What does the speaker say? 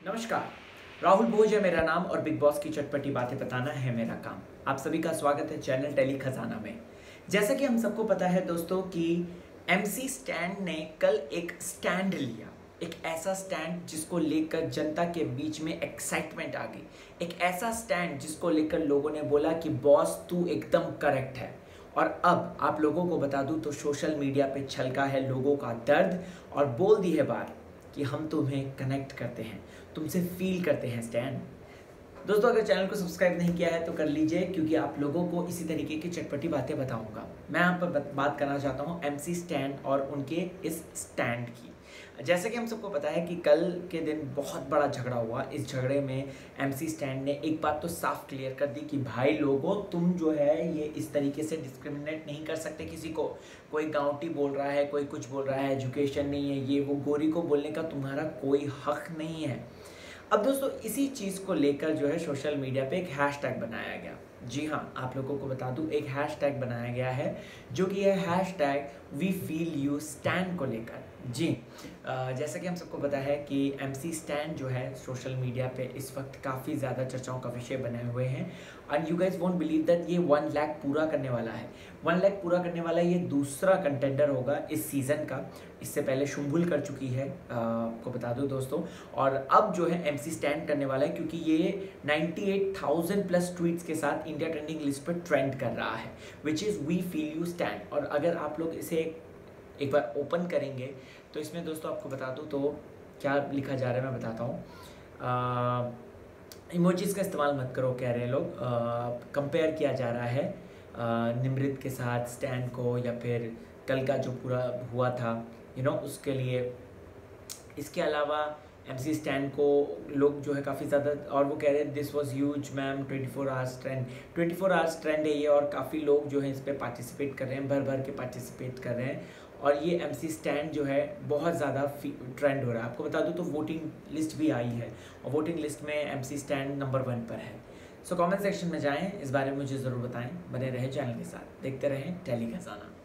नमस्कार, राहुल भोज है मेरा नाम और बिग बॉस की चटपटी बातें बताना है मेरा काम। आप सभी का स्वागत है चैनल टेली खजाना में। जैसा कि हम सबको पता है दोस्तों कि एमसी स्टैंड ने कल एक स्टैंड लिया, एक ऐसा स्टैंड जिसको लेकर जनता के बीच में एक्साइटमेंट आ गई, एक ऐसा स्टैंड जिसको लेकर लोगों ने बोला कि बॉस तू एकदम करेक्ट है। और अब आप लोगों को बता दूं तो सोशल मीडिया पे छलका है लोगों का दर्द और बोल दी है बात कि हम तुम्हें कनेक्ट करते हैं, तुमसे फील करते हैं स्टैंड। दोस्तों अगर चैनल को सब्सक्राइब नहीं किया है तो कर लीजिए, क्योंकि आप लोगों को इसी तरीके की चटपटी बातें बताऊंगा। मैं यहाँ पर बात करना चाहता हूँ एमसी स्टैंड और उनके इस स्टैंड की। जैसे कि हम सबको पता है कि कल के दिन बहुत बड़ा झगड़ा हुआ। इस झगड़े में एमसी स्टैंड ने एक बात तो साफ क्लियर कर दी कि भाई लोगों, तुम जो है ये इस तरीके से डिस्क्रिमिनेट नहीं कर सकते किसी को। कोई गाँवटी बोल रहा है, कोई कुछ बोल रहा है, एजुकेशन नहीं है, ये वो, गोरी को बोलने का तुम्हारा कोई हक नहीं है। अब दोस्तों इसी चीज़ को लेकर जो है सोशल मीडिया पे एक हैशटैग बनाया गया। जी हाँ, आप लोगों को बता दूं एक हैशटैग बनाया गया है जो कि है hashtag we feel you Stan को लेकर। जी जैसा कि हम सबको पता है कि एमसी स्टैंड जो है सोशल मीडिया पे इस वक्त काफ़ी ज़्यादा चर्चाओं का विषय बने हुए हैं। And you guys won't believe that ये 1 लाख पूरा करने वाला है। 1 लाख पूरा करने वाला ये दूसरा कंटेंडर होगा इस सीज़न का। इससे पहले शुंभुल कर चुकी है, आपको बता दूं दोस्तों। और अब जो है एमसी स्टैंड करने वाला है, क्योंकि ये 98,000 प्लस ट्वीट्स के साथ इंडिया ट्रेंडिंग लिस्ट पर ट्रेंड कर रहा है, which is we feel you Stan. और अगर आप लोग इसे एक बार ओपन करेंगे तो इसमें दोस्तों आपको बता दूं तो क्या लिखा जा रहा है मैं बताता हूँ। इमोजीज का इस्तेमाल मत करो कह रहे हैं लोग। कंपेयर किया जा रहा है निमृत के साथ स्टैंड को, या फिर कल का जो पूरा हुआ था उसके लिए। इसके अलावा एमसी स्टैंड को लोग जो है काफ़ी ज़्यादा, और वो कह रहे हैं this was huge ma'am, 24 hours trend. 24 hours trend है ये, और काफ़ी लोग जो है इस पर पार्टिसिपेट कर रहे हैं, भर भर के पार्टिसिपेट कर रहे हैं। और ये एमसी स्टैंड जो है बहुत ज़्यादा ट्रेंड हो रहा है। आपको बता दूं तो वोटिंग लिस्ट भी आई है, और वोटिंग लिस्ट में एमसी स्टैंड नंबर 1 पर है। सो कमेंट सेक्शन में जाएं, इस बारे में मुझे ज़रूर बताएं। बने रहें चैनल के साथ, देखते रहें टेली खजाना।